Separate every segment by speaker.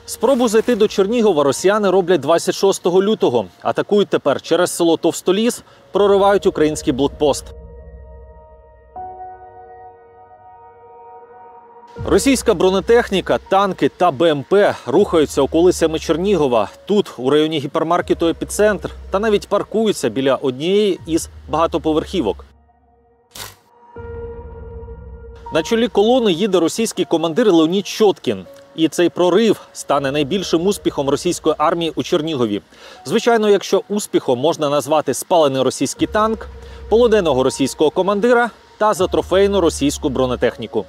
Speaker 1: Спробу зайти до Чернігова росіяни роблять 26 лютого. Атакують тепер через село Товстоліс, проривають український блокпост. Російська бронетехніка, танки та БМП рухаються околицями Чернігова. Тут, у районі гіпермаркету «Епіцентр», та навіть паркуються біля однієї із багатоповерхівок. На чолі колони їде російський командир Леонід Щоткін. І цей прорив стане найбільшим успіхом російської армії у Чернігові. Звичайно, якщо успіхом можна назвати спалений російський танк, полоненого російського командира та затрофейну російську бронетехніку.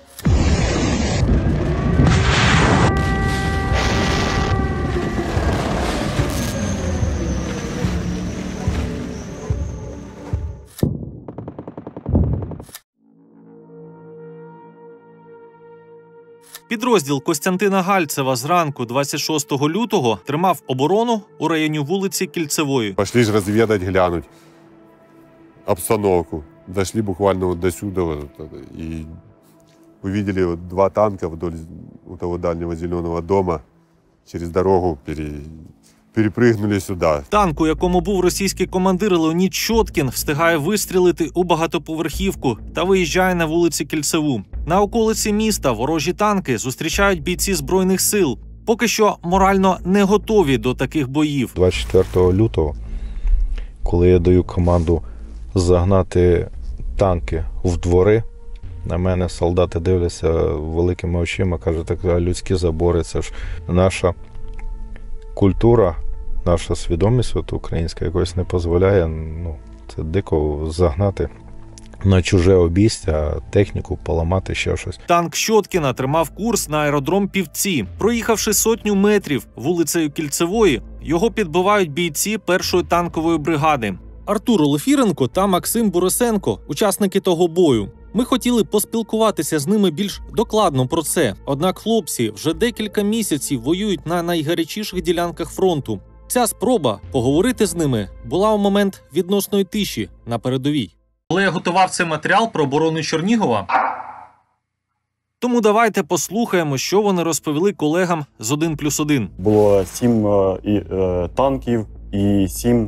Speaker 1: Підрозділ Костянтина Гальцева зранку 26 лютого тримав оборону у районі вулиці Кільцевої.
Speaker 2: Пошли ж розвідати, глянути обстановку. Дошли буквально вот до сюда и увидели вот два танка вдоль у того дальнего зеленого дома. Через дорогу перепригнули сюди.
Speaker 1: Танк, у якому був російський командир Леонід Щоткін, встигає вистрілити у багатоповерхівку та виїжджає на вулиці Кільцеву. На околиці міста ворожі танки зустрічають бійці Збройних сил. Поки що морально не готові до таких боїв.
Speaker 3: 24 лютого, коли я даю команду загнати танки в двори, на мене солдати дивляться великими очима, кажуть, так, людські забори, це ж наша культура, наша свідомість українська якось не дозволяє, це дико загнати на чуже обійстя, техніку, поламати, ще щось.
Speaker 1: Танк Щоткіна тримав курс на аеродром Півці. Проїхавши 100 метрів вулицею Кільцевої, його підбивають бійці першої танкової бригади. Артур Олефіренко та Максим Борисенко – учасники того бою. Ми хотіли поспілкуватися з ними більш докладно про це. Однак хлопці вже декілька місяців воюють на найгарячіших ділянках фронту. Ця спроба поговорити з ними була у момент відносної тиші на передовій. Коли я готував цей матеріал про оборону Чернігова, тому давайте послухаємо, що вони розповіли колегам з 1+1.
Speaker 4: Було 7 танків і 7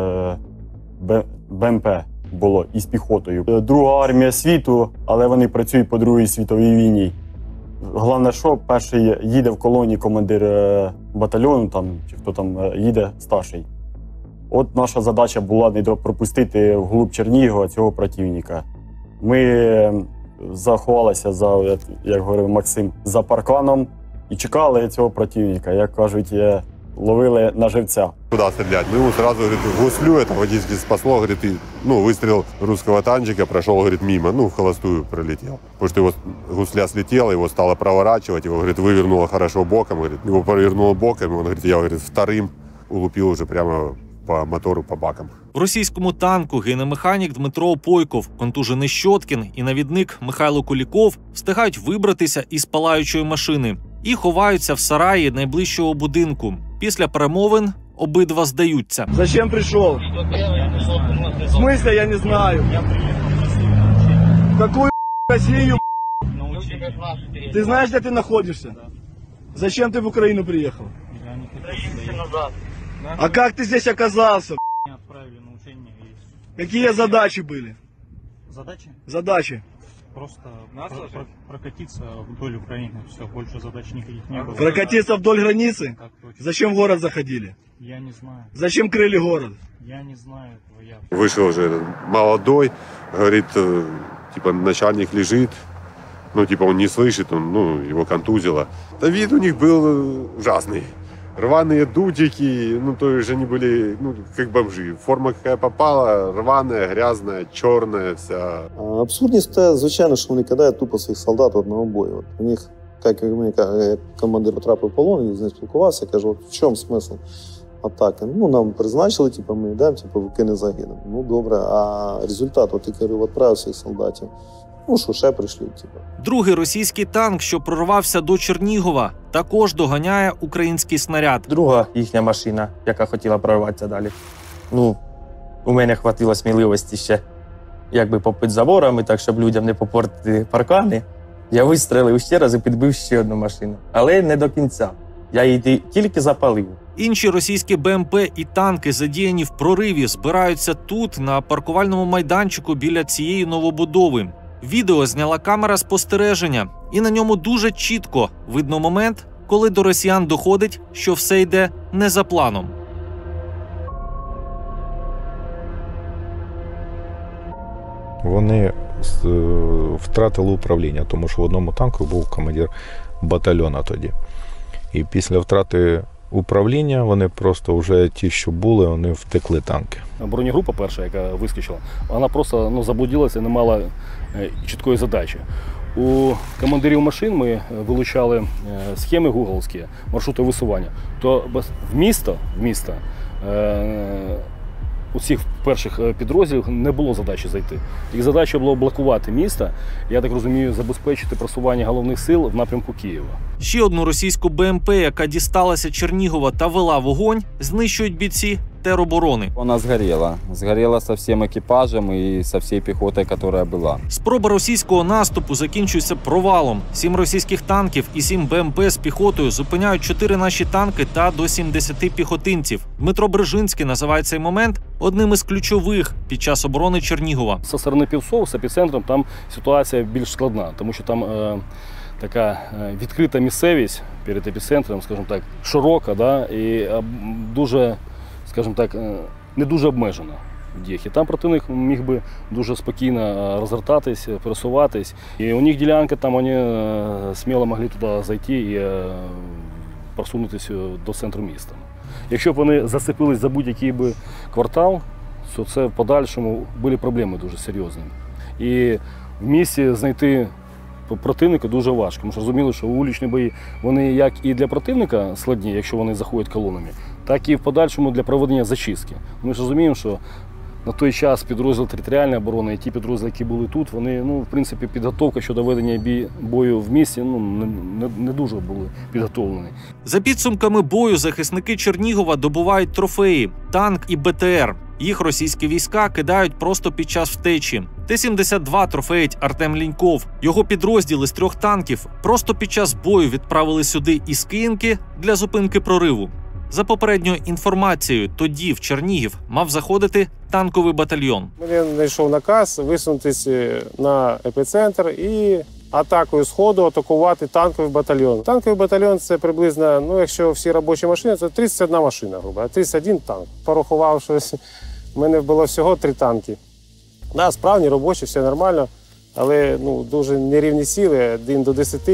Speaker 4: БМП було із піхотою. Друга армія світу, але вони працюють по Другій світовій війні. Головне, що перший їде в колоні командир батальйону, чи хто там їде старший. От наша задача була не пропустити вглуб Чернігова цього противника. Ми заховалися, як говорив Максим, за парканом і чекали цього противника. Як кажуть, ловили на живця.
Speaker 2: Куда стрелять? Мы ему сразу, говорит, гуслю, это водительский спасло, говорит, выстрел русского танчика прошел, говорит, мимо, в холостую пролетел. Потому что его гусля слетела, его стало проворачивать, его, говорит, вывернуло хорошо боком, говорит, его повернуло боком, он, говорит, я, говорит, вторым улупил уже прямо по мотору, по бакам.
Speaker 1: В російському танку гине механік Дмитро Опойков, контужений Щоткін і навідник Михайло Куліков встигають вибратися із палаючої машини і ховаються в сараї найближчого будинку. Після перемовин обидва здаються.
Speaker 5: Зачем прийшов? В смысле, я не знаю. Какую Россию? Ты знаешь, где ты находишься? Зачем ты в Украину приехал? А как ты здесь оказался? Какие задачи были?
Speaker 6: Задачи?
Speaker 5: Задачи.
Speaker 6: Просто прокатиться вдоль Украины. Все, больше задач никаких не было.
Speaker 5: Прокатиться вдоль границы?
Speaker 6: Так точно.
Speaker 5: Зачем в город заходили?
Speaker 6: Я не знаю.
Speaker 5: Зачем крыли город?
Speaker 6: Я не знаю этого.
Speaker 2: Вышел уже молодой, говорит, типа начальник лежит, он не слышит, его контузило. Да вид у них был ужасный. Рваные дудики, то есть они были, как бомжи. Форма какая попала, рваная, грязная, черная вся.
Speaker 7: Абсурдність те, звичайно, що вони кидають тупо своїх солдат в одного бою. У них, як командир потрапив в полон, я з ним спілкувався, кажу, в чому смисл атаки? Нам призначили, ми йдемо, ви не загинемо. Добре, а результат, я кажу, відправив своїх солдатів. Що ще прийшли,
Speaker 1: Другий російський танк, що прорвався до Чернігова, також доганяє український снаряд.
Speaker 8: Друга їхня машина, яка хотіла прорватися далі. У мене хватило сміливості ще, попити заборами, так, щоб людям не попортити паркани. Я вистрелив ще раз і підбив ще одну машину. Але не до кінця. Я її тільки запалив.
Speaker 1: Інші російські БМП і танки, задіяні в прориві, збираються тут, на паркувальному майданчику біля цієї новобудови. Відео зняла камера спостереження, і на ньому дуже чітко видно момент, коли до росіян доходить, що все йде не за планом.
Speaker 3: Вони втратили управління, тому що в одному танку був командир батальйону тоді. І після втрати управління вони просто вже ті, що були, вони втекли танки.
Speaker 9: Бронегрупа перша, яка вискочила, вона просто заблудилася, не мала чіткої задачі. У командирів машин ми вилучали схеми гугловські, маршрути висування. То в місто у цих перших підрозділів не було задачі зайти. Їх задача було блокувати місто, я так розумію, забезпечити просування головних сил в напрямку Києва.
Speaker 1: Ще одну російську БМП, яка дісталася Чернігова та вела вогонь, знищують бійці тероборони.
Speaker 10: Вона згоріла. Згоріла з всім екіпажем і з всією піхотою, яка була.
Speaker 1: Спроба російського наступу закінчується провалом. 7 російських танків і 7 БМП з піхотою зупиняють 4 наші танки та до 70 піхотинців. Дмитро Брижинський називає цей момент одним із ключових під час оборони Чернігова.
Speaker 9: Зі сторони Півцов, з епіцентром, там ситуація більш складна, тому що там така відкрита місцевість перед епіцентром, скажімо так, широка, да, і дуже, скажімо так, не дуже обмежена в діях. І там противник міг би дуже спокійно розгортатись, пересуватись. І у них ділянка, там вони сміло могли туди зайти і просунутися до центру міста. Якщо б вони зацепились за будь-який би квартал, то це в подальшому були проблеми дуже серйозні. І в місті знайти противника дуже важко. Ми ж розуміли, що вуличні бої, вони як і для противника складні, якщо вони заходять колонами, так і в подальшому для проведення зачистки. Ми ж розуміємо, що на той час підрозділ територіальної оборони і ті підрозділи, які були тут, вони, в принципі, підготовка щодо ведення бою в місті, не дуже були підготовлені.
Speaker 1: За підсумками бою захисники Чернігова добувають трофеї – танк і БТР. Їх російські війська кидають просто під час втечі. Т-72 трофеїть Артем Ліньков. Його підрозділи з 3 танків просто під час бою відправили сюди із Київки для зупинки прориву. За попередньою інформацією, тоді в Чернігів мав заходити танковий батальйон.
Speaker 11: Мені знайшов наказ висунутися на епіцентр і атакою сходу атакувати танковий батальйон. Танковий батальйон – це приблизно, якщо всі робочі машини, це 31 машина, грубо, 31 танк. Порахував, що в мене було всього 3 танки. Да, справні, робочі, все нормально, але дуже нерівні сили, 1 до 10.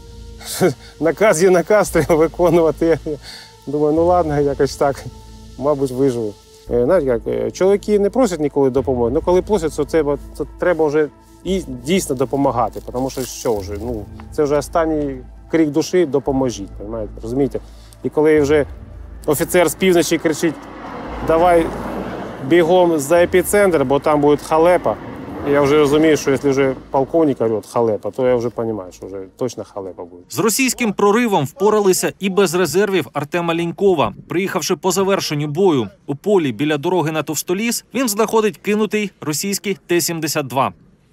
Speaker 11: Наказ є наказ, треба виконувати. Думаю, ладно, якось так, мабуть, виживу. Знаєте, як, чоловіки не просять ніколи допомоги, але коли просять, то треба вже і дійсно допомагати, тому що вже, це вже останній крик душі – допоможіть, розумієте? І коли вже офіцер з півночі кричить, давай бігом за епіцентр, бо там буде халепа, і я вже розумію, що якщо вже полковник орет халепа, то я вже розумію, що вже точно халепа буде.
Speaker 1: З російським проривом впоралися і без резервів Артема Лінькова. Приїхавши по завершенню бою у полі біля дороги на Товстоліс, він знаходить кинутий російський Т-72.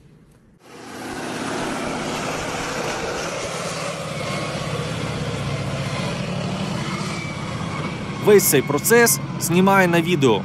Speaker 1: Весь цей процес знімає на відео.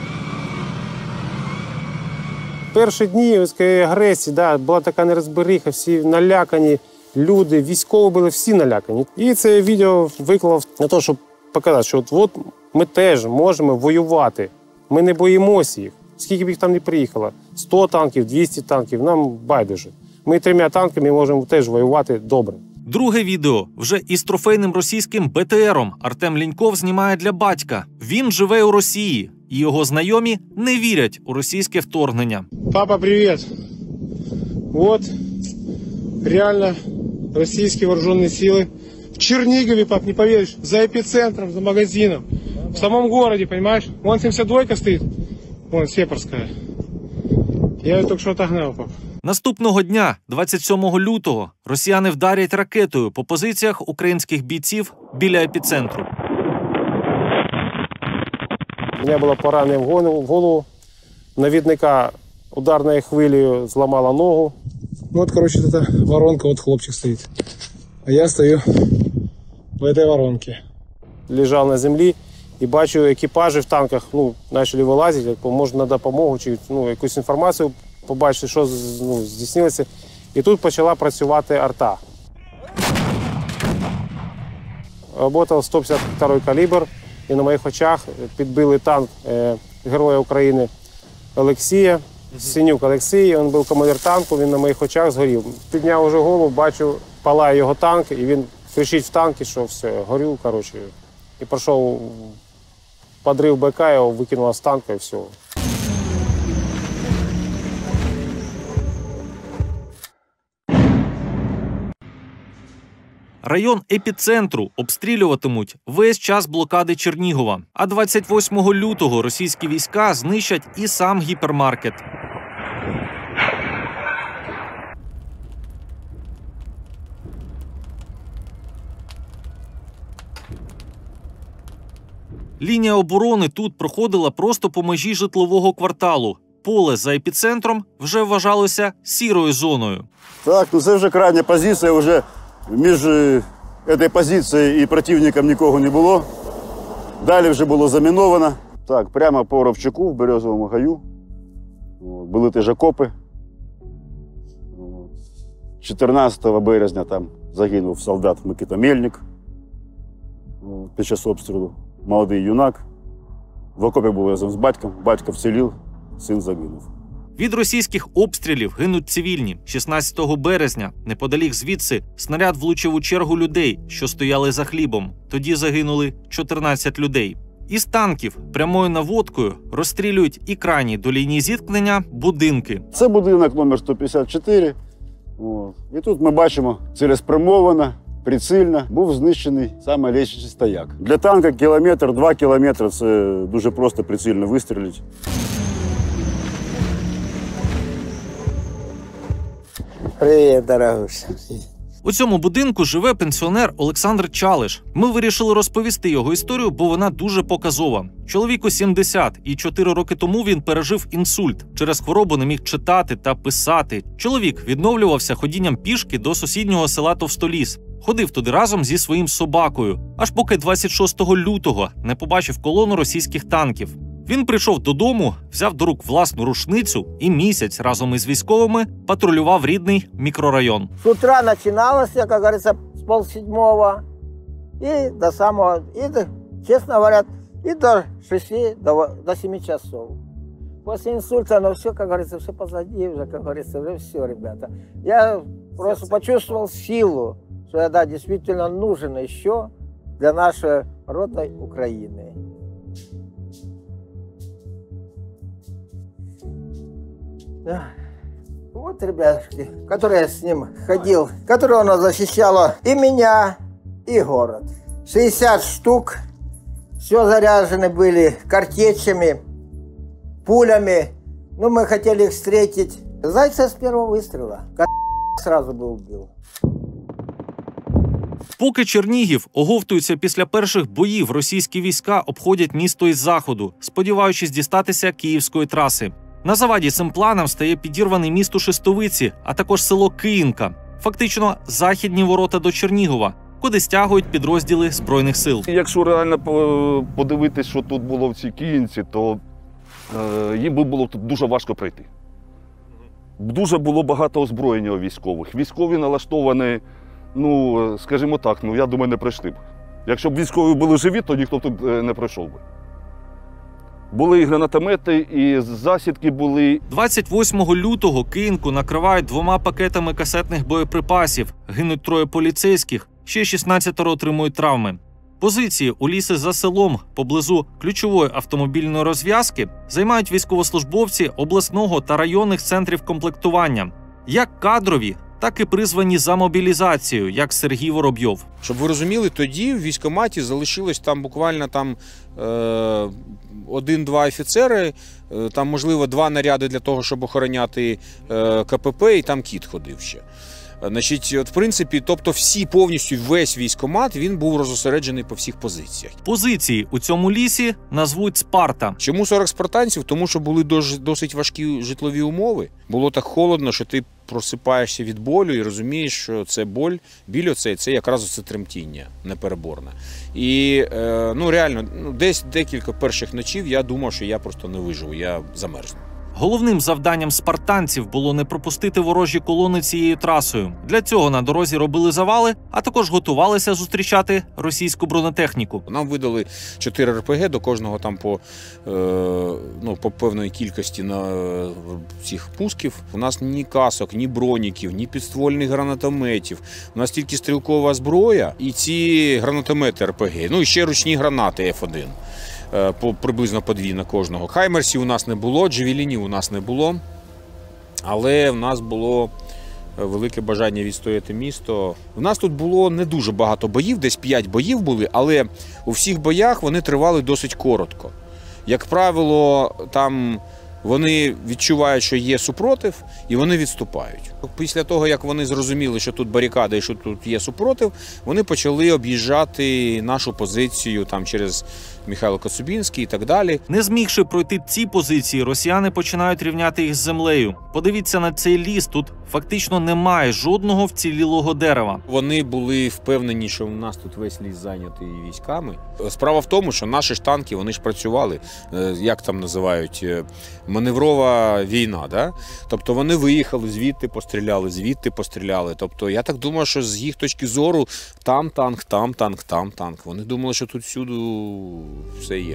Speaker 11: Перші дні агресії, була така нерозберіха, всі налякані люди, військові були всі налякані. І це відео виклав на те, щоб показати, що от ми теж можемо воювати. Ми не боїмося їх. Скільки б їх там не приїхало, 100 танків, 200 танків, нам байдуже. Ми 3 танками можемо теж воювати добре.
Speaker 1: Друге відео вже із трофейним російським БТРом Артем Ліньков знімає для батька. Він живе у Росії, і його знайомі не вірять у російське вторгнення.
Speaker 11: Папа, привіт! От, реально, російські вооружені сили в Чернігові, пап, не повіриш, за епіцентром, за магазином, в самому місті, розумієш? Вон 72-ка стоїть, вон Сєпарська. Я її тільки що отогнав, пап.
Speaker 1: Наступного дня, 27 лютого, росіяни вдарять ракетою по позиціях українських бійців біля епіцентру.
Speaker 11: У мене було поранення в голову, навідника ударною хвилею зламала ногу. От, тут воронка, от хлопчик стоїть. А я стою в цій воронці. лежав на землі і бачу екіпажі в танках, почали вилазити, може на допомогу, чи якусь інформацію побачити, що здійснилося. І тут почала працювати арта. Работав 152-й калібр, і на моїх очах підбили танк Героя України Олексія, Синюк Олексій, він був командир танку, він на моїх очах згорів. Підняв уже голову, бачу, палає його танк, і він кричить в танки, що все, горю, коротше. І пройшов подрив БК, його викинуло з танка і все.
Speaker 1: Район епіцентру обстрілюватимуть весь час блокади Чернігова. А 28 лютого російські війська знищать і сам гіпермаркет. Лінія оборони тут проходила просто по межі житлового кварталу. Поле за епіцентром вже вважалося сірою зоною.
Speaker 12: Так, це вже крайня позиція, вже між цією позицією і противником нікого не було. Далі вже було заміновано. Так, прямо по Ровчаку в Березовому гаю були теж окопи. 14 березня там загинув солдат Микита Мельник під час обстрілу. Молодий юнак. В окопі був разом з батьком. Батько вцілів, син загинув.
Speaker 1: Від російських обстрілів гинуть цивільні. 16 березня, неподалік звідси, снаряд влучив у чергу людей, що стояли за хлібом. Тоді загинули 14 людей. Із танків прямою наводкою розстрілюють і крайні до лінії зіткнення будинки.
Speaker 12: Це будинок номер 154. І тут ми бачимо цілеспрямовано, прицільно був знищений саме лічильний стояк. Для танка кілометр, 2 кілометри – це дуже просто прицільно вистрілити.
Speaker 13: Привіт, дорогуша.
Speaker 1: У цьому будинку живе пенсіонер Олександр Чалиш. Ми вирішили розповісти його історію, бо вона дуже показова. Чоловіку 70, і 4 роки тому він пережив інсульт. Через хворобу не міг читати та писати. Чоловік відновлювався ходінням пішки до сусіднього села Товстоліс. Ходив туди разом зі своїм собакою, аж поки 26 лютого не побачив колону російських танків. Він прийшов додому, взяв до рук власну рушницю і місяць разом із військовими патрулював рідний мікрорайон.
Speaker 13: С утра начиналось, как говорится, с 6:30 и до самого, честно говоря, и до 6, до 7 часов. После инсульта, все, как говорится, все позади уже, как говорится, уже все, ребята. Я просто почувствовал силу, что я, да, действительно нужен еще для нашей родной Украины. Вот, ребятки, которые с ним ходил, которое оно защищало и меня, и город. 60 штук, все заряжены были картечами, пулями. Ну, мы хотели их встретить. Зайца с первого выстрела. Сразу бы убил.
Speaker 1: Поки Чернігів оговтується після перших боїв, російські війська обходять місто із заходу, сподіваючись дістатися Київської траси. На заваді цим планам стає підірваний місто Шестовиці, а також село Київка. Фактично, західні ворота до Чернігова, куди стягують підрозділи Збройних сил.
Speaker 14: Якщо реально подивитись, що тут було в цій Київці, то їм би було тут дуже важко пройти. Дуже було багато озброєння у військових. Військові налаштовані, скажімо так, я думаю, не пройшли б. Якщо б військові були живі, то ніхто тут не пройшов би. Були і гранатомети, і засідки були.
Speaker 1: 28 лютого Київку накривають 2 пакетами касетних боєприпасів. Гинуть 3 поліцейських, ще 16 отримують травми. Позиції у лісі за селом, поблизу ключової автомобільної розв'язки, займають військовослужбовці обласного та районних центрів комплектування. Як кадрові, так і призвані за мобілізацію, як Сергій Воробйов.
Speaker 15: Щоб ви розуміли, тоді в військкоматі залишилось там буквально 1-2 офіцери, там, можливо, 2 наряди для того, щоб охороняти КПП, і там кіт ходив ще. Значить, от, в принципі, тобто повністю весь військкомат, він був розосереджений по всіх позиціях.
Speaker 1: Позиції у цьому лісі назвуть Спарта.
Speaker 15: Чому 40 спартанців? Тому що були досить важкі житлові умови. Було так холодно, що ти просипаєшся від болю і розумієш, що це біль оцей, це якраз оце тремтіння непереборне. І реально, десь декілька перших ночів я думав, що я просто не виживу, я замерзну.
Speaker 1: Головним завданням спартанців було не пропустити ворожі колони цією трасою. Для цього на дорозі робили завали, а також готувалися зустрічати російську бронетехніку.
Speaker 15: Нам видали 4 РПГ, до кожного там по певної кількості цих пусків. У нас ні касок, ні броніків, ні підствольних гранатометів. У нас тільки стрілкова зброя і ці гранатомети РПГ. І ще ручні гранати F1. Приблизно по 2 на кожного. Хаймерсів у нас не було, джевелінів у нас не було, але в нас було велике бажання відстояти місто. У нас тут було не дуже багато боїв, десь 5 боїв були, але у всіх боях вони тривали досить коротко. Як правило, там вони відчувають, що є супротив, і вони відступають. Після того, як вони зрозуміли, що тут барикади і що тут є супротив, вони почали об'їжджати нашу позицію там через Михайло Коцюбинський і так далі.
Speaker 1: Не змігши пройти ці позиції, росіяни починають рівняти їх з землею. Подивіться на цей ліс, тут фактично немає жодного вцілілого дерева.
Speaker 15: Вони були впевнені, що у нас тут весь ліс зайнятий військами. Справа в тому, що наші ж танки, вони ж працювали, як там називають, маневрова війна. Да? Тобто вони виїхали, звідти постріляли. Тобто я так думаю, що з їх точки зору там танк, там танк, там танк. Вони думали, що тут всюди все є.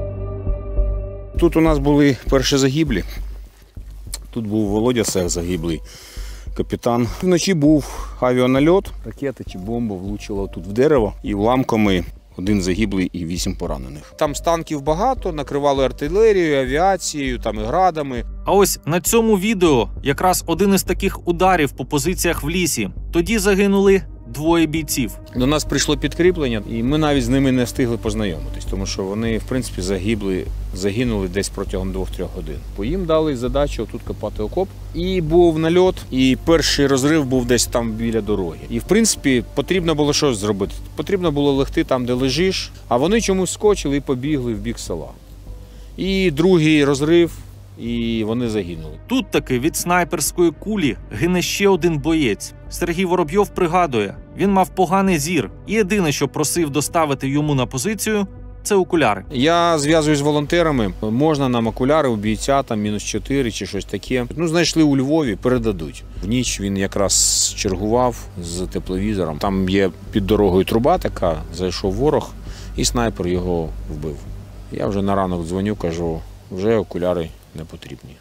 Speaker 15: Тут у нас були перші загиблі. Тут був Володя Сех загиблий, капітан. Вночі був авіанальот, ракета чи бомба влучила тут в дерево і уламками 1 загиблий і 8 поранених. Там з танків багато, накривали артилерією, авіацією, там і градами.
Speaker 1: А ось на цьому відео якраз один із таких ударів по позиціях в лісі. Тоді загинули 2 бійців.
Speaker 15: До нас прийшло підкріплення, і ми навіть з ними не встигли познайомитись, тому що вони, в принципі, загинули десь протягом 2-3 годин. Бо їм дали задачу тут копати окоп. І був нальот, і перший розрив був десь там біля дороги. І, в принципі, потрібно було щось зробити. Потрібно було легти там, де лежиш, а вони чомусь скочили і побігли в бік села. І другий розрив, і вони загинули.
Speaker 1: Тут таки від снайперської кулі гине ще 1 боєць. Сергій Воробйов пригадує, він мав поганий зір. І єдине, що просив доставити йому на позицію – це окуляри.
Speaker 15: Я зв'язуюсь з волонтерами. Можна нам окуляри у бійця, там -4 чи щось таке. Знайшли у Львові, передадуть. В ніч він якраз чергував з тепловізором. Там є під дорогою труба така, зайшов ворог і снайпер його вбив. Я вже на ранок дзвоню, кажу, вже окуляри не потрібні.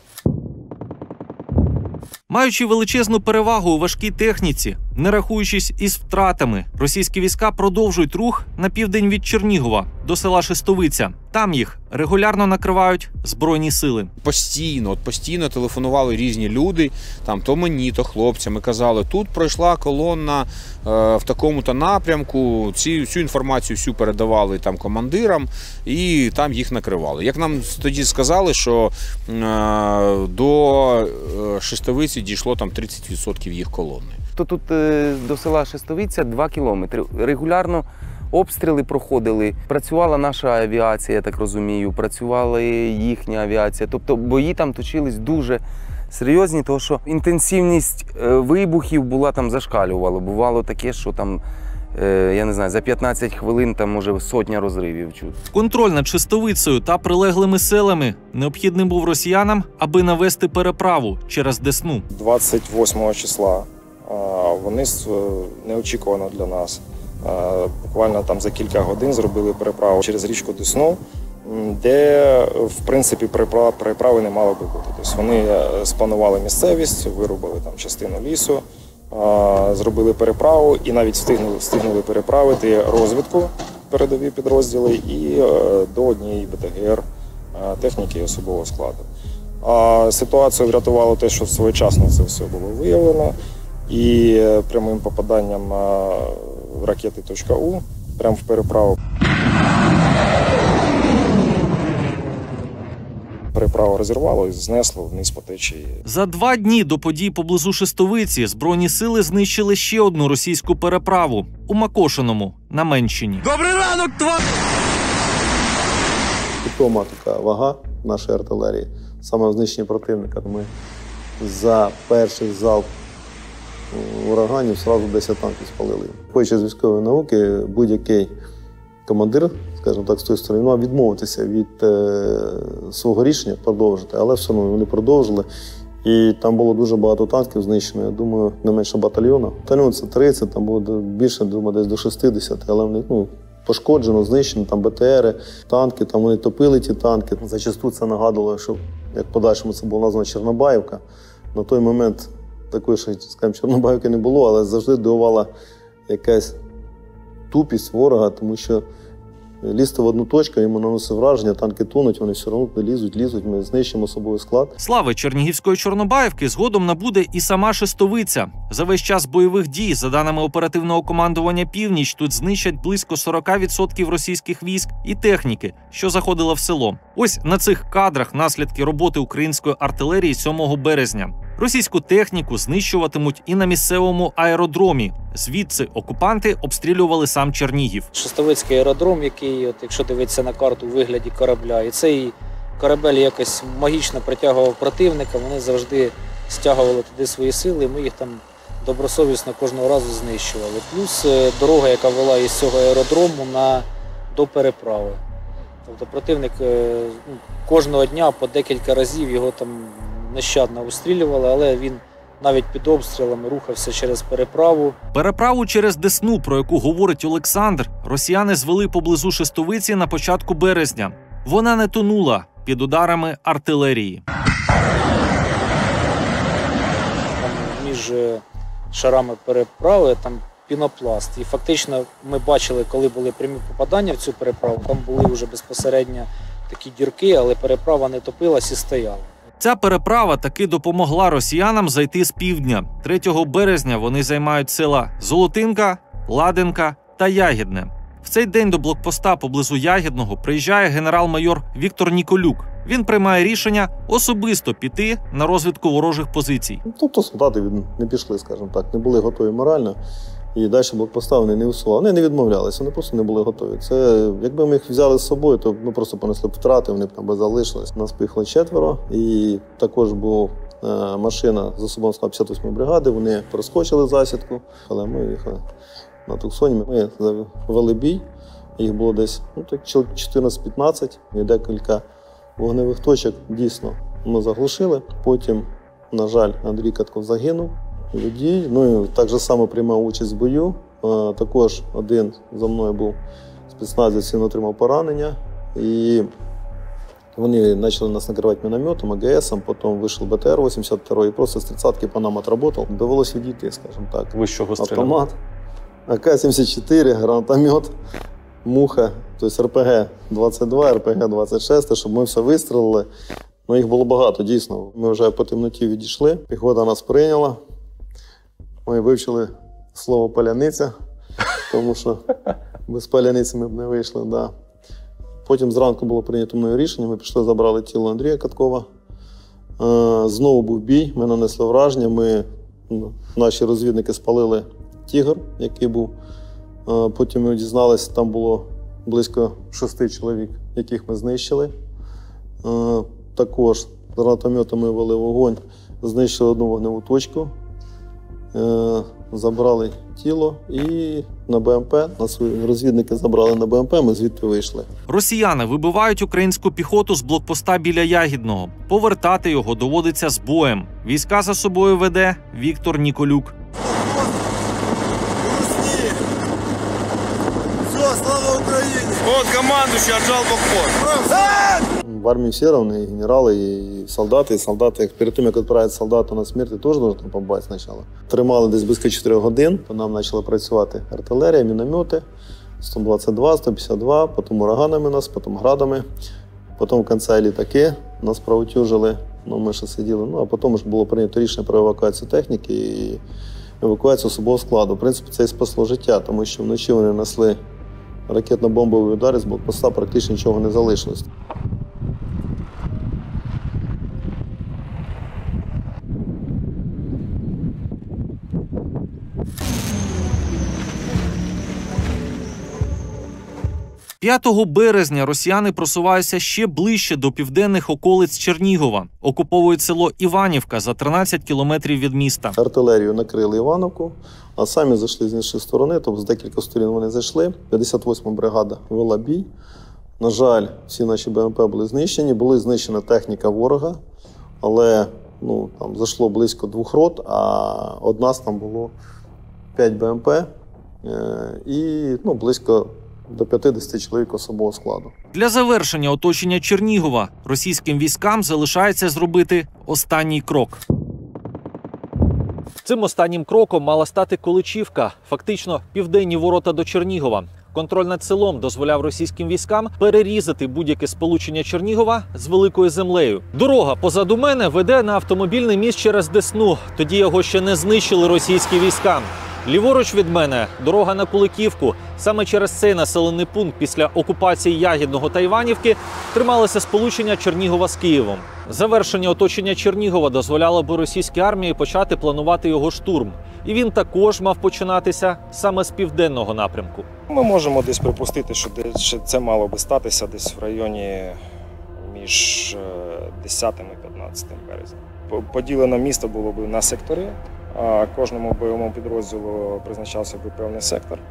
Speaker 1: Маючи величезну перевагу у важкій техніці, не рахуючись із втратами, російські війська продовжують рух на південь від Чернігова, до села Шестовиця. Там їх регулярно накривають Збройні сили.
Speaker 15: Постійно телефонували різні люди, там то мені, то хлопцям, і казали, тут пройшла колона в такому-то напрямку, цю інформацію всю передавали там командирам, і там їх накривали. Як нам тоді сказали, що до Шестовиці дійшло там 30% їх колони.
Speaker 16: Тут до села Шестовиця 2 кілометри. Регулярно обстріли проходили. Працювала наша авіація, я так розумію, працювала їхня авіація. Тобто бої там точились дуже серйозні, тому що інтенсивність вибухів була там зашкалювала. Бувало таке, що там, я не знаю, за 15 хвилин там може 100 розривів чути.
Speaker 1: Контроль над Шестовицею та прилеглими селами необхідним був росіянам, аби навести переправу через Десну.
Speaker 17: 28 числа вони неочікувано для нас. Буквально там за кілька годин зробили переправу через річку Десну, де, в принципі, переправи не мало би бути. Тобто вони спланували місцевість, вирубали там частину лісу, зробили переправу і навіть встигнули переправити розвідку, передові підрозділи і до однієї БТГР техніки і особового складу. Ситуацію врятувало те, що своєчасно це все було виявлено, і прямим попаданням ракети .У прямо в переправу. переправу розірвало і знесло вниз по течії.
Speaker 1: За 2 дні до подій поблизу Шестовиці Збройні сили знищили ще одну російську переправу у Макошиному на Менщині.
Speaker 5: Добрий ранок, тварь!
Speaker 7: Питома така вага нашої артилерії, саме в знищенні противника. Ми за перший залп ураганів одразу 10 танків спалили. Виходячи з військової науки, будь-який командир, скажімо так, з тої сторони, мав відмовитися від свого рішення продовжити, але все одно вони продовжили. І там було дуже багато танків знищено, я думаю, не менше батальйона. Батальйон – це 30, там було більше, думаю, десь до 60, але в них пошкоджено, знищено, там БТРи, танки, там вони топили ті танки. Зачасту це нагадувало, що як подальшому це була названа Чорнобаївка. На той момент такої, скажімо, Чорнобаївки не було, але завжди дивувала якась тупість ворога, тому що лізти в одну точку, йому наносить враження, танки тонуть, вони все одно лізуть, ми знищимо особовий склад.
Speaker 1: Слави Чернігівської Чорнобаївки згодом набуде і сама Шестовиця. За весь час бойових дій, за даними оперативного командування «Північ», тут знищать близько 40% російських військ і техніки, що заходила в село. Ось на цих кадрах наслідки роботи української артилерії 7 березня. Російську техніку знищуватимуть і на місцевому аеродромі. Звідси окупанти обстрілювали сам Чернігів.
Speaker 18: Шестовицький аеродром, який, якщо дивитися на карту, у вигляді корабля. І цей корабель якось магічно притягував противника, вони завжди стягували туди свої сили, і ми їх там добросовісно кожного разу знищували. Плюс дорога, яка вела із цього аеродрому до переправи. Тобто противник кожного дня по декілька разів його там нещадно обстрілювали, але він навіть під обстрілами рухався через переправу.
Speaker 1: Переправу через Десну, про яку говорить Олександр, росіяни звели поблизу Шестовиці на початку березня. Вона не тонула під ударами артилерії.
Speaker 18: Там між шарами переправи там пінопласт. І фактично ми бачили, коли були прямі попадання в цю переправу, там були вже безпосередньо такі дірки, але переправа не топилась і стояла.
Speaker 1: Ця переправа таки допомогла росіянам зайти з півдня. 3 березня вони займають села Золотинка, Ладенка та Ягідне. В цей день до блокпоста поблизу Ягідного приїжджає генерал-майор Віктор Ніколюк. Він приймає рішення особисто піти на розвідку ворожих позицій.
Speaker 7: Тобто солдати не пішли, скажімо так, не були готові морально. І далі блокпоста вони не усували. Вони не відмовлялися, вони просто не були готові. Це, якби ми їх взяли з собою, то ми просто понесли втрати, вони б там би залишились. Нас поїхало 4, і також була машина з особовим складом 58-ї бригади, вони проскочили засідку, але ми їхали на Туксоні. Ми завели бій, їх було десь 14-15, і декілька вогневих точок дійсно ми заглушили. Потім, на жаль, Андрій Катков загинув. Водій, і так же само приймав участь в бою. Також один за мною був спецназівець, він отримав поранення. І вони почали нас накривати мінометом, АГСом, потім вийшов БТР-82 і просто з 30-ки по нам отработав. Довелося відійти, скажімо так.
Speaker 9: Ви з чого стріляли?
Speaker 7: Автомат, АК-74, гранатомет, муха, тобто РПГ-22, РПГ-26, щоб ми все вистрілили. Їх було багато, дійсно. Ми вже по темноті відійшли, піхота нас прийняла. Ми вивчили слово «паляниця», тому що без паляниці ми б не вийшли. Да. Потім зранку було прийнято мною рішення, ми пішли, забрали тіло Андрія Каткова. Знову був бій, ми нанесли враження, наші розвідники спалили «Тігр», який був. Потім ми дізналися, там було близько 6 чоловік, яких ми знищили. Також з гранатометами вели вогонь, знищили одну вогневу точку, забрали тіло і на БМП, нас розвідники забрали на БМП, ми звідти вийшли.
Speaker 1: Росіяни вибивають українську піхоту з блокпоста біля Ягідного. Повертати його доводиться з боєм. Війська за собою веде Віктор Ніколюк.
Speaker 5: Все, слава Україні! Вот командуючий отжал блокпост.
Speaker 7: В армії всі равні, і генерали, і солдати. Перед тим, як відправити солдата на смерть, теж потрібно побачити спочатку. Тримали десь близько 4 годин, по нам почала працювати артилерія, міномети, 122, 152, потім ураганами нас, потім градами, потім в кінці літаки нас проутюжили, ми ще сиділи, а потім вже було прийнято рішення про евакуацію техніки і евакуацію особового складу. В принципі, це і спасло життя, тому що вночі вони несли ракетно-бомбовий удар, з блокпоста практично нічого не залишилось.
Speaker 1: 5 березня росіяни просуваються ще ближче до південних околиць Чернігова. Окуповують село Іванівка за 13 кілометрів від міста.
Speaker 7: Артилерію накрили Івановку, а самі зайшли з іншої сторони, тобто з декількох сторін вони зайшли. 58-ма бригада вела бій. На жаль, всі наші БМП були знищені, була знищена техніка ворога, але там зайшло близько 2 рот, а од нас там було 5 БМП і близько до 50 чоловік особового складу.
Speaker 1: Для завершення оточення Чернігова російським військам залишається зробити останній крок. Цим останнім кроком мала стати Количівка, фактично південні ворота до Чернігова. Контроль над селом дозволяв російським військам перерізати будь-яке сполучення Чернігова з великою землею. Дорога позаду мене веде на автомобільний міст через Десну. Тоді його ще не знищили російські війська. Ліворуч від мене – дорога на Куликівку. Саме через цей населений пункт після окупації Ягідного та Іванівки трималося сполучення Чернігова з Києвом. Завершення оточення Чернігова дозволяло би російській армії почати планувати його штурм. І він також мав починатися саме з південного напрямку.
Speaker 17: Ми можемо десь припустити, що це мало би статися десь в районі між 10 і 15 березня. Поділено місто було б на сектори. Кожному бойовому підрозділу призначався би певний сектор.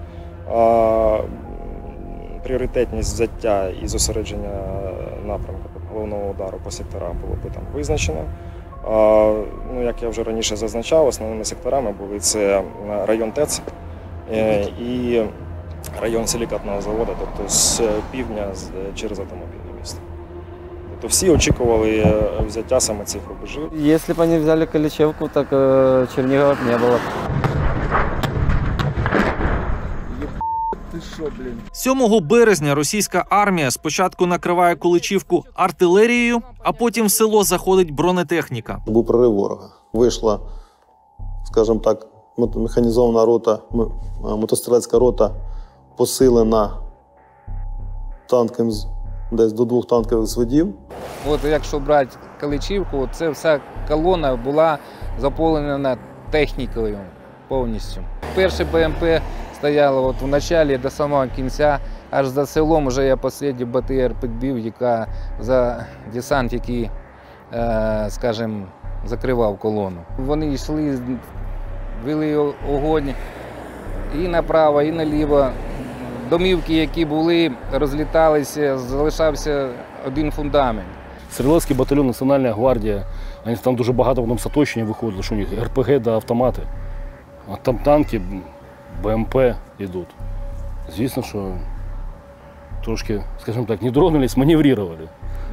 Speaker 17: Пріоритетність взяття і зосередження напрямку головного удару по секторам було б там визначено. Як я вже раніше зазначав, основними секторами були це район ТЕЦ і район силікатного заводу, тобто з півдня через автомобільне місто. То всі очікували взяття саме цих рубежів.
Speaker 19: Якщо б вони взяли Количевку, так Чернігова б не було.
Speaker 1: 7 березня російська армія спочатку накриває Количівку артилерією, а потім в село заходить бронетехніка.
Speaker 7: Був прорив ворога. Вийшла, скажімо так, механізована рота, мотострілецька рота, посилена танком десь до 2 танкових зводів.
Speaker 20: От якщо брати Количівку, це вся колона була заповнена технікою повністю. Перше БМП стояло в началі до самого кінця, аж за селом вже я останній БТР підбив, яка за десант, який, скажімо, закривав колону. Вони йшли, вели огонь і направо, і наліво. Домівки, які були, розліталися, залишався один фундамент.
Speaker 9: Стрілецький батальйон Національна гвардія, вони там дуже багато потім з оточення виходили, що у них РПГ да автомати. А там танки, БМП йдуть. Звісно, що трошки, скажімо так, не дрогнулись, маневрировали.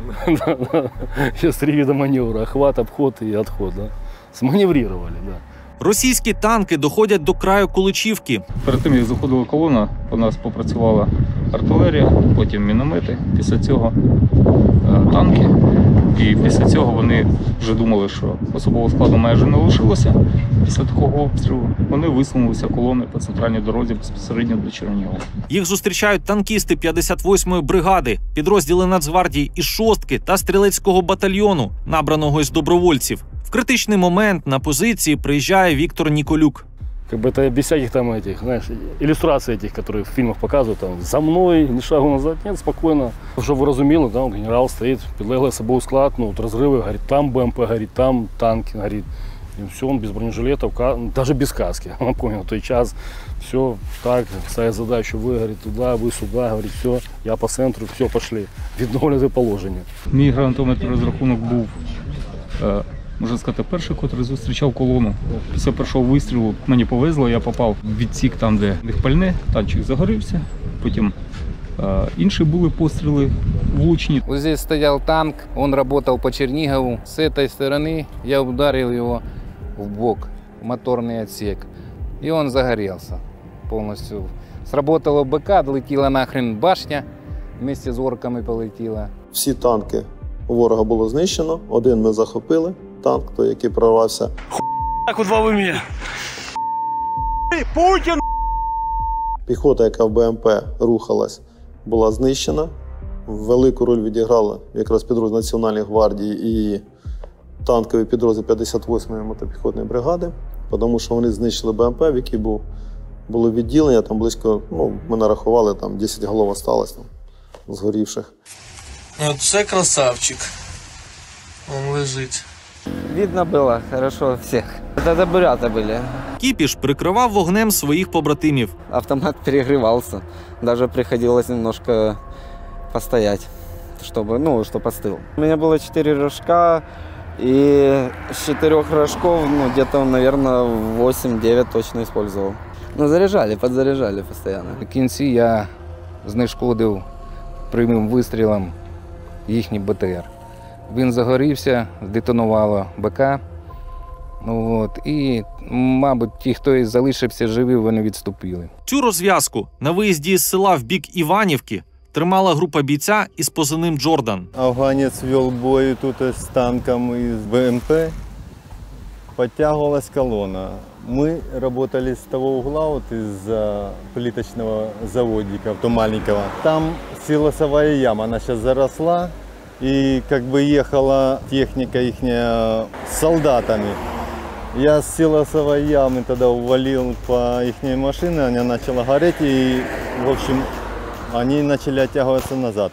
Speaker 9: Є 3 види маневру: охват, обход і відход. Зманеврировали, так.
Speaker 1: Російські танки доходять до краю Количівки.
Speaker 6: Перед тим, як заходила колона, у нас попрацювала артилерія, потім міномети, після цього танки. І після цього вони вже думали, що особового складу майже не лишилося. Після такого обстрілу вони висунулися колони по центральній дорозі безпосередньо до Чернігова.
Speaker 1: Їх зустрічають танкісти 58-ї бригади, підрозділи Нацгвардії і шостки та стрілецького батальйону, набраного із добровольців. В критичний момент на позиції приїжджає Віктор Ніколюк.
Speaker 9: Это без всяких там этих, знаешь, иллюстраций этих, которые в фильмах показывают, там, за мной, ни шагу назад, нет, спокойно. Щоб ви розуміли, там генерал стоїть, підлеглий особовий склад, розриви, горить там БМП, горить там танк, горить. И все, он без бронежилетов, даже без каски. Он понял, в той час все так, ставить задачу, вы, говорит, туда, вы сюда, говорит, все, я по центру, все, пошли. Відновлювати положення.
Speaker 6: Мій гранатометр розрахунок був, можна сказати, перший, котрий зустрічав колону. Після першого вистрілу мені повезло, я попав в відсік там, де їх пальне, танчик загорівся, потім інші були постріли влучні.
Speaker 20: Вот здесь стоял танк, он работал по Чернигову. С этой стороны я ударил его в бок, в моторный отсек, и он загорелся полностью. Сработало БК, отлетела нахрен башня, вместе з орками полетіла.
Speaker 7: Всі танки у ворога було знищено, один ми захопили, танк, той, який прорвався.
Speaker 5: Так от ви мене. Путін!
Speaker 7: Піхота, яка в БМП рухалась, була знищена. Велику роль відіграли якраз підрозділ Національної гвардії і танковий підрозділ 58-ї мотопіхотної бригади, тому що вони знищили БМП, в якій було відділення, там близько, ми нарахували, там 10 голов осталось. згорівших.
Speaker 21: От це красавчик. Он лежить.
Speaker 19: Видно было хорошо всех. Это буряты были.
Speaker 1: Кіпіш прикривав вогнем своїх побратимів.
Speaker 19: Автомат перегревался. Даже приходилось немножко постоять, чтобы остыл. У меня было 4 рожка, и с 4 рожков, где-то, наверное, 8-9 точно использовал. Заряжали, подзаряжали постоянно.
Speaker 20: В кінці я знешкодив прямим вистрілом їхній БТР. Він загорівся, здетонувало БК. І, мабуть, ті, хто залишився живий, вони відступили.
Speaker 1: Цю розв'язку на виїзді з села в бік Іванівки тримала група бійця із позивним «Джордан».
Speaker 22: Афганець вел бой тут з танком із БМП. Подтягивалась колонна. Мы работали с того угла, из-за плиточного заводика, маленького. Там силосовая яма, она сейчас заросла. И ехала техника ихняя с солдатами. Я с силосовой ямы тогда увалил по ихней машине, она начала гореть, и, в общем, они начали оттягиваться назад.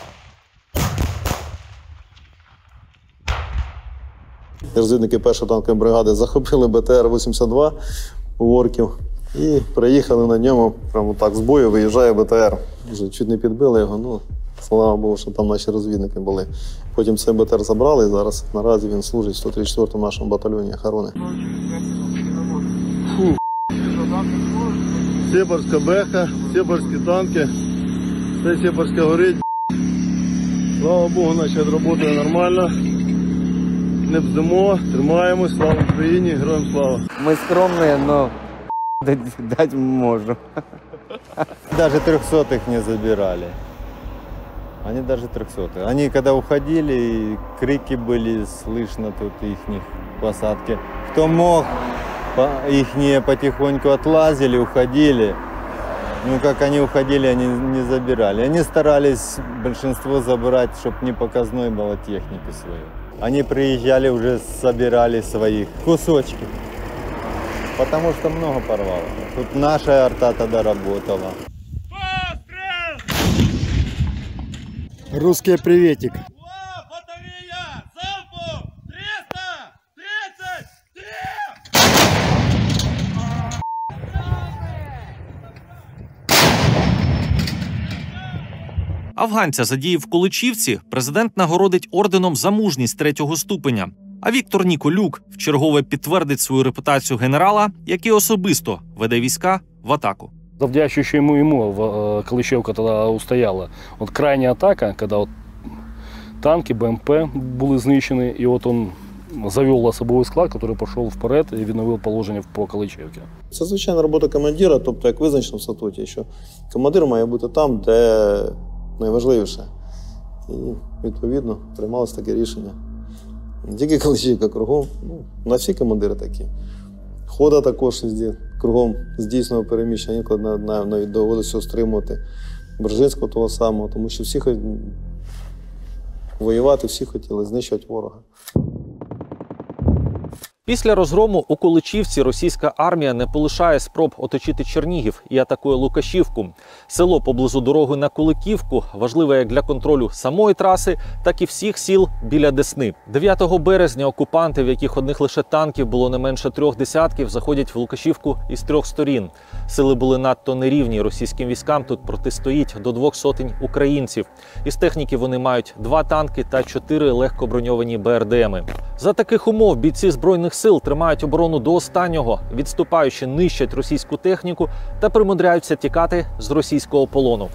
Speaker 7: Розвідники 1-ї танкової бригади захопили БТР-82 у орків і приїхали на ньому, прямо так з бою виїжджає БТР. Вже чуть не підбили його, слава Богу, що там наші розвідники були. Потім цей БТР забрали і зараз наразі він служить в 134-му нашому батальйоні охорони.
Speaker 22: Сепарська беха, сепарські танки, все Сепарська горить. Слава Богу, наша працює нормально. Не бздимо, тримаємось, слава Україні, героям слава.
Speaker 19: Мы скромные, но дать можем.
Speaker 22: Даже 300-х не забирали. Они даже 300-х. Они когда уходили, крики были слышно тут их посадки. Кто мог, их потихоньку отлазили, уходили. Как они уходили, они не забирали. Они старались большинство забрать, чтобы не показной была техника своей. Они приезжали, уже собирали своих кусочки, потому что много порвало. Тут наша арта тогда работала.
Speaker 23: Русский приветик.
Speaker 1: Афганця задіяв в Количівці президент нагородить орденом за мужність 3-го ступеня. А Віктор Ніколюк вчергове підтвердить свою репутацію генерала, який особисто веде війська в атаку.
Speaker 9: Завдячуючи йому Количевка тоді устояла. Крайня атака, коли танки, БМП були знищені, і він завел особовий склад, який пішов вперед і відновив положення по Количевці.
Speaker 7: Це звичайна робота командира, тобто, як визначено в статуті, що командир має бути там, де найважливіше. І, відповідно, приймалося таке рішення. Не тільки Количівка, кругом, на всі командири такі. Хода також кругом здійснював переміщення, інколи навіть доводилося стримувати Бржинського того самого, тому що всі воювати, всі хотіли знищувати ворога.
Speaker 1: Після розгрому у Количівці російська армія не полишає спроб оточити Чернігів і атакує Лукашівку. Село поблизу дороги на Куликівку важливе як для контролю самої траси, так і всіх сіл біля Десни. 9 березня окупанти, в яких одних лише танків було не менше 3 десятків, заходять в Лукашівку із 3 сторін. Сили були надто нерівні, російським військам тут протистоїть до 200 українців. Із техніки вони мають 2 танки та 4 легкоброньовані БРДМи. За таких умов бійці Збройних сил тримають оборону до останнього, відступаючи, нищать російську техніку та примудряються тікати з російського полону.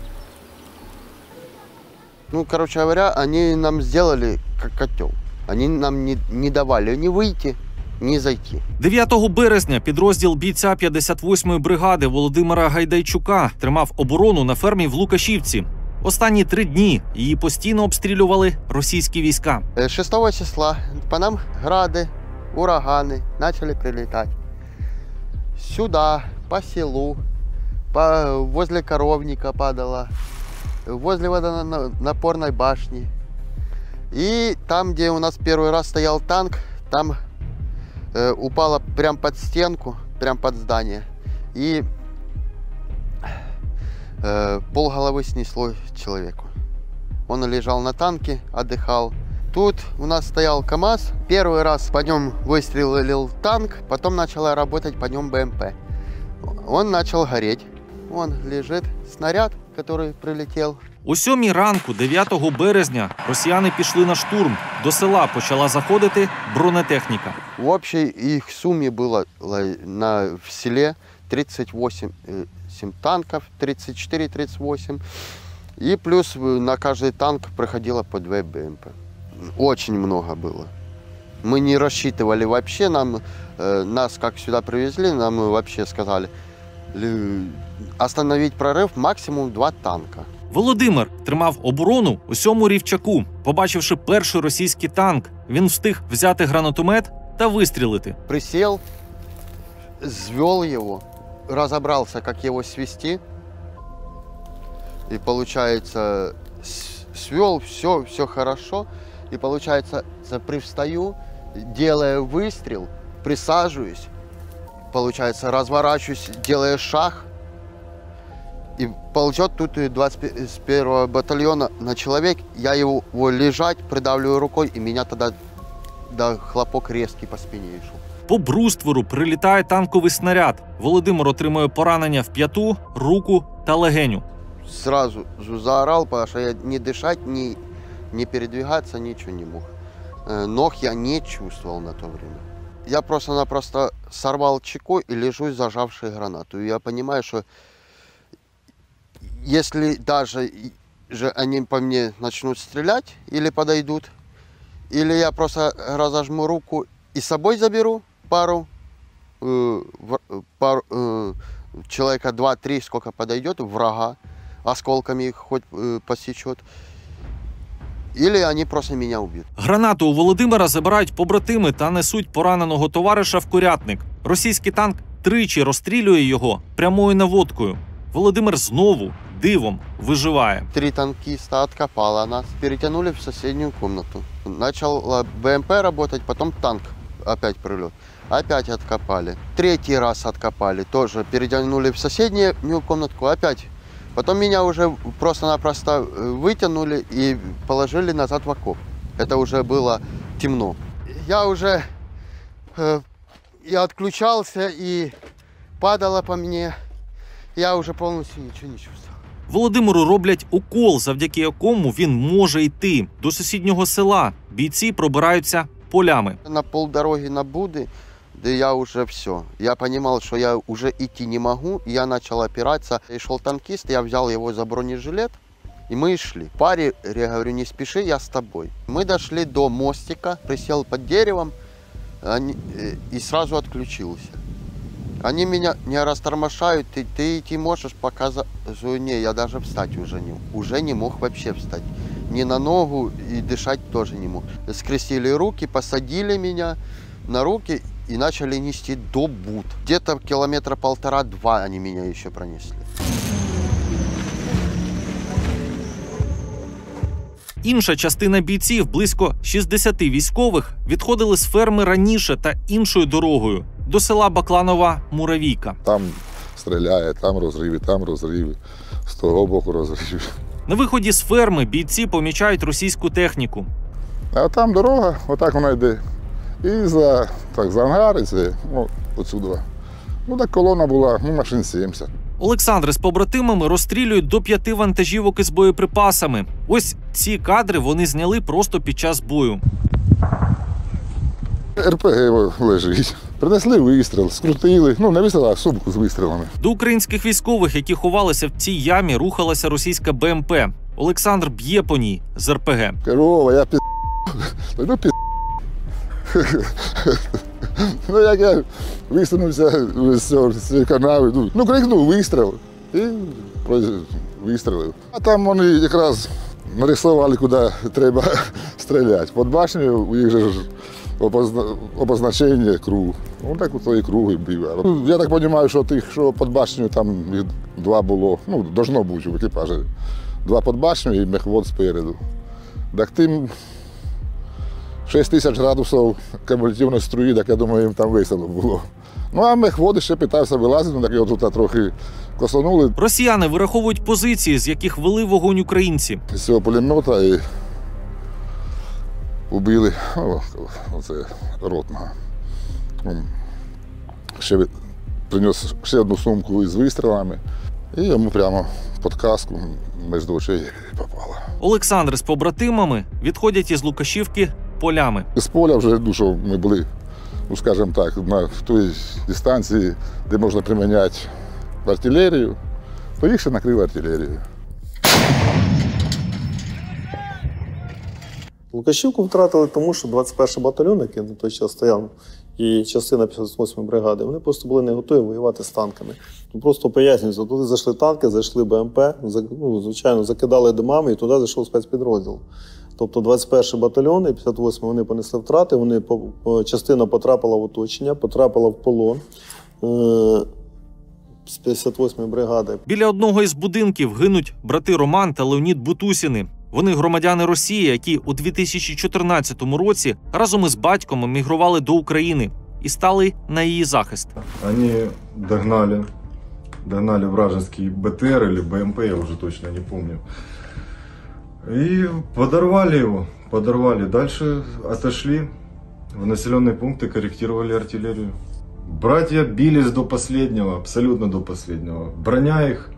Speaker 24: Короче говоря, они нам сделали как котел. Они нам не давали ни выйти, ні зайти.
Speaker 1: 9 березня підрозділ бійця 58-ї бригади Володимира Гайдайчука тримав оборону на фермі в Лукашівці. Останні 3 дні її постійно обстрілювали російські війська.
Speaker 24: 6 числа по нам гради, урагани почали прилітати. Сюди, по селу, возле коровника падало, возле водонапорной башни. И там, где у нас первый раз стоял танк, там упала прям под стенку, прям под здание. И полголовы снесло человеку. Он лежал на танке, отдыхал. Тут у нас стоял КАМАЗ. Первый раз по нем выстрелил танк, потом начала работать по нем БМП. Он начал гореть. Вон лежит снаряд, который прилетел.
Speaker 1: О 7 ранку, 9 березня, росіяни пішли на штурм. До села почала заходити бронетехніка.
Speaker 24: В общей их сумме было в селе 38 танков, 34-38. И плюс на каждый танк приходило по 2 БМП. Очень много было. Мы не рассчитывали вообще, нас как сюда привезли, нам вообще сказали остановить прорыв максимум 2 танка.
Speaker 1: Володимир тримав оборону у 7-му рівчаку. Побачивши перший російський танк, він встиг взяти гранатомет та вистрілити.
Speaker 24: Присел, свел его, разобрался, как его свести. И получается, свел, все хорошо. И получается, привстаю, делая выстрел, присаживаюсь, получается, разворачиваюсь, делая шаг. И ползет тут 21-го батальона на человек, я его лежать, придавливаю рукой, и меня тогда хлопок резкий по спине шел.
Speaker 1: По бруствору прилітає танковий снаряд. Володимир отримує поранення в п'яту, руку та легеню.
Speaker 24: Сразу заорал, потому что я не дышать, не передвигаться, ничего не мог. Ног я не чувствовал на то время. Я просто-напросто сорвал чеку и лежу, зажавший гранату. И я понимаю, что если даже же они по мне начнут стрелять или подойдут, или я просто разожму руку и с собой заберу пару человека 2-3, сколько подойдет, врага, осколками их хоть посечет, или они просто меня убьют.
Speaker 1: Гранату у Володимира забирають побратими та несуть пораненого товариша в Курятник. Російський танк тричі розстрілює його прямою наводкою. Володимир знову дивом виживає.
Speaker 24: 3 танкиста откопало нас, перетянули в соседнюю комнату. Начал БМП работать, потом танк, опять прилет. Опять откопали. 3-й раз откопали, тоже перетянули в соседнюю комнатку, опять. Потом меня уже просто-напросто вытянули и положили назад в окоп. Это уже было темно. Я уже и отключался, и падало по мне. Я уже полностью ничего не чувствовал.
Speaker 1: Володимиру роблять укол, завдяки якому він може йти. До сусіднього села бійці пробираються полями.
Speaker 24: На полдороги на Буды, да я уже все. Я понимал, что я уже идти не могу, и я начал опираться. И шел танкист, я взял его за бронежилет, и мы шли. Паре, я говорю, не спеши, я с тобой. Мы дошли до мостика, присел под деревом и сразу отключился. Они меня не растормошают, ты идти можешь, показываю, не, я даже встать уже не мог вообще встать. Ни на ногу и дышать тоже не мог. Скрестили руки, посадили меня на руки и начали нести до Буд. Где-то километра 1,5-2 они меня еще пронесли.
Speaker 1: Інша частина бійців, близько 60 військових, відходили з ферми раніше та іншою дорогою до села Бакланова-Муравійка.
Speaker 2: Там стріляє, там розриви, з того боку розриви.
Speaker 1: На виході з ферми бійці помічають російську техніку.
Speaker 2: А там дорога, отак вона йде. І за ангари, це отсюди. Так колона була, машин 70.
Speaker 1: Олександр з побратимами розстрілюють до 5 вантажівок із боєприпасами. Ось ці кадри вони зняли просто під час бою.
Speaker 2: РПГ лежить. Принесли вистріл, скрутили, не вистріл, а сумку з вистрілами.
Speaker 1: До українських військових, які ховалися в цій ямі, рухалася російська БМП. Олександр б'є по ній з РПГ.
Speaker 2: Керова, я як я висунувся з цієї канави, крикнув вистріл і вистрілив. А там вони якраз нарисували, куди треба стріляти. Під башнею у їх же обозначення круг. Так у той круг і бив. Я так розумію, що тих, що під башнею, там їх 2 було, должно бути в екіпажі. 2 під башнею і мехвод спереду. Так тим 6000 градусів кумулятивної струї, так я думаю, їм там весело було. Ну, а мехводи ще питався вилазити, ну, так його тут трохи косонули.
Speaker 1: Росіяни вираховують позиції, з яких вели вогонь українці.
Speaker 2: З цього пулемета і убили оце ротного. Ще приніс ще одну сумку із вистрілами, і йому прямо під каску між очей попало.
Speaker 1: Олександр з побратимами відходять із Лукашівки полями.
Speaker 2: З поля вже дуже ми були, ну скажімо так, на той дистанції, де можна приміняти артилерію, то їх ще накрили артилерією.
Speaker 7: Лукашівку втратили тому, що 21-й батальйон, який на той час стояв, і частина 58-ї бригади, вони просто були не готові воювати з танками. Просто пояснюється, туди зайшли танки, зайшли БМП, звичайно, закидали димами і туди зайшов спецпідрозділ. Тобто 21-й батальйон і 58-й вони понесли втрати, частина потрапила в оточення, потрапила в полон з 58-ї бригади.
Speaker 1: Біля одного із будинків гинуть брати Роман та Леонід Бутусіни. Вони громадяни Росії, які у 2014 році разом із батьком емігрували до України і стали на її захист.
Speaker 3: Вони догнали вражеский БТР или БМП, я уже точно не помню. И подорвали его, Дальше отошли в населенные пункты, корректировали артиллерию. Братья бились до последнего, абсолютно до последнего. Броня их...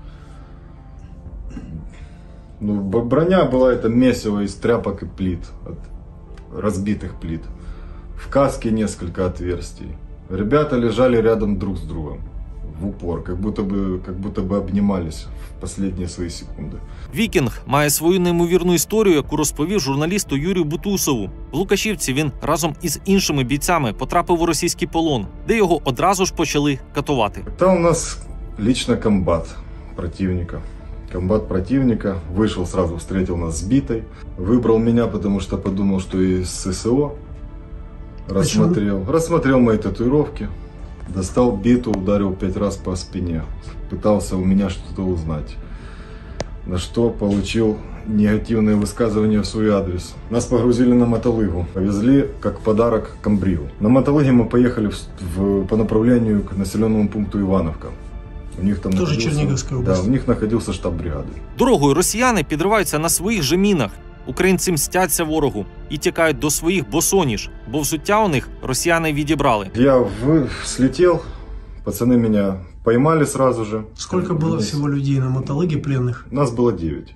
Speaker 3: Ну, броня была это месиво из тряпок и плит, от разбитых плит. В каске несколько отверстий. Ребята лежали рядом друг с другом, в упор, как будто бы обнимались в последние свои секунды.
Speaker 1: Вікінг має свою неймовірну історію, яку розповів журналісту Юрію Бутусову. В Лукашівці він разом із іншими бійцями потрапив у російський полон, де його одразу ж почали катувати.
Speaker 3: Там у нас лично комбат противника. Комбат противника вышел, сразу встретил нас сбитой. Выбрал меня, потому что подумал, что из ССО. Рассмотрел мои татуировки. Достал биту, ударил 5 раз по спине. Пытался у меня что-то узнать. На что получил негативные высказывания в свой адрес. Нас погрузили на мотолыгу. Повезли как подарок к Камбригу. На мотолыге мы поехали по направлению к населенному пункту Ивановка. У них там
Speaker 4: тоже Черниговская область.
Speaker 3: Да, у них находился штаб бригады.
Speaker 1: Дорогою росіяни підриваються на своїх же мінах. Українці мстяться ворогу і тікають до своїх босоніж, бо взуття у них росіяни відібрали.
Speaker 3: Я слетел, пацаны меня поймали сразу же.
Speaker 4: Сколько было всего людей на мотолыге пленных?
Speaker 3: Нас было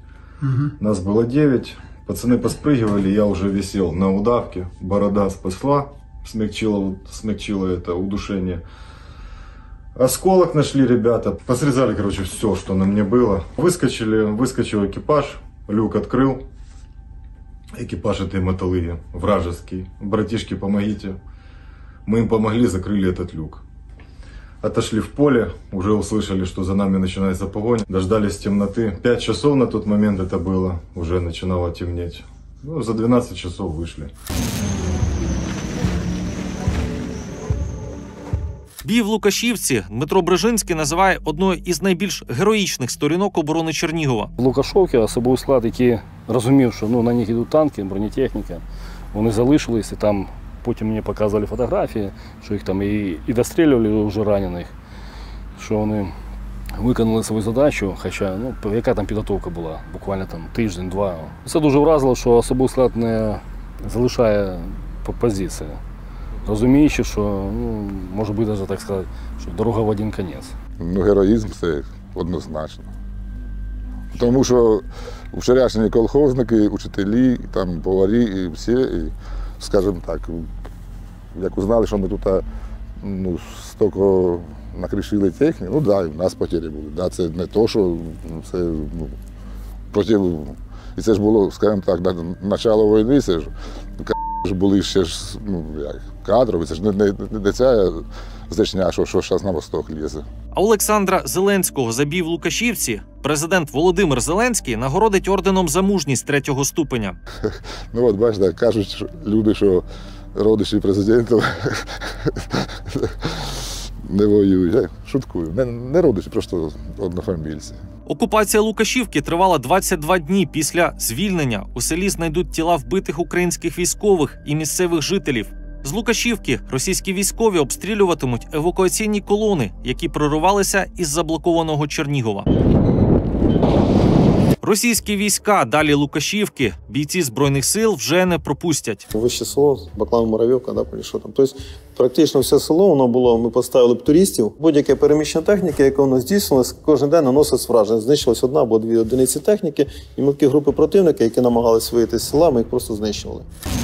Speaker 3: 9. Пацаны поспрыгивали, я уже висел на удавке. Борода спасла, смягчила это удушение. Осколок нашли ребята, посрезали, короче, все, что на мне было. Выскочил экипаж, люк открыл. Экипаж этой мотолыги, вражеский. Братишки, помогите. Мы им помогли, закрыли этот люк. Отошли в поле, уже услышали, что за нами начинается погоня. Дождались темноты. 5 часов на тот момент это было, уже начинало темнеть. Ну, за 12 часов вышли.
Speaker 1: Бій в Лукашівці Дмитро Брижинський називає одною із найбільш героїчних сторінок оборони Чернігова.
Speaker 9: В Лукашовці особовий склад, який розумів, що на них йдуть танки, бронетехніка, вони залишились, і там потім мені показували фотографії, що їх там і дострілювали вже ранених, що вони виконали свою задачу, хоча, яка там підготовка була, буквально там тиждень-два. Це дуже вразило, що особовий склад не залишає позиції. Розуміючи, що, може бути, навіть так сказати, що дорога в один кінець.
Speaker 2: Героїзм – це однозначно. Тому що вчорашні колхозники, учителі, там, поварі і всі, скажімо так, як узнали, що ми тут стільки накришили техніки, у нас потери були. Це не то, що це проти. І це ж було, скажімо так, начало війни, це ж були ще ж кадрові, це ж не ця зречня, що зараз на восток лізе.
Speaker 1: А Олександра Зеленського за бій в Лукашівці президент Володимир Зеленський нагородить орденом за мужність 3-го ступеня.
Speaker 2: Ну от бачите, кажуть люди, що родичі президентів не воюють. Я шуткую, не родичі, просто однофамільці.
Speaker 1: Окупація Лукашівки тривала 22 дні. Після звільнення у селі знайдуть тіла вбитих українських військових і місцевих жителів. З Лукашівки російські військові обстрілюватимуть евакуаційні колони, які проривалися із заблокованого Чернігова. Російські війська далі Лукашівки бійці Збройних сил вже не пропустять.
Speaker 7: Вище село, Баклан-Муравйовка, да, що там. Тобто практично все село воно було, ми поставили б туристів. Будь-яке переміщення техніки, яке воно здійснилось, кожен день наносить враження. Знищилось 1 або 2 одиниці техніки, і мілкі групи противника, які намагалися вийти з села, ми їх просто знищували.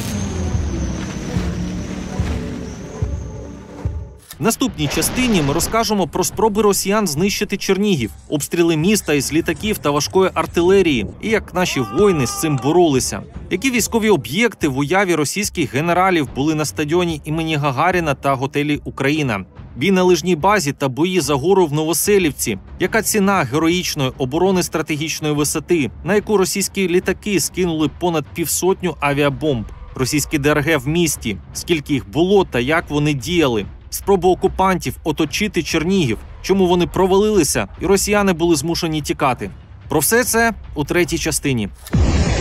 Speaker 1: В наступній частині ми розкажемо про спроби росіян знищити Чернігів, обстріли міста із літаків та важкої артилерії, і як наші воїни з цим боролися. Які військові об'єкти в уяві російських генералів були на стадіоні імені Гагаріна та готелі «Україна». Бій на лижній базі та бої за гору в Новоселівці. Яка ціна героїчної оборони стратегічної висоти, на яку російські літаки скинули понад 150 авіабомб? Російські ДРГ в місті, скільки їх було та як вони діяли? Спробу окупантів оточити Чернігів, чому вони провалилися і росіяни були змушені тікати. Про все це у третій частині.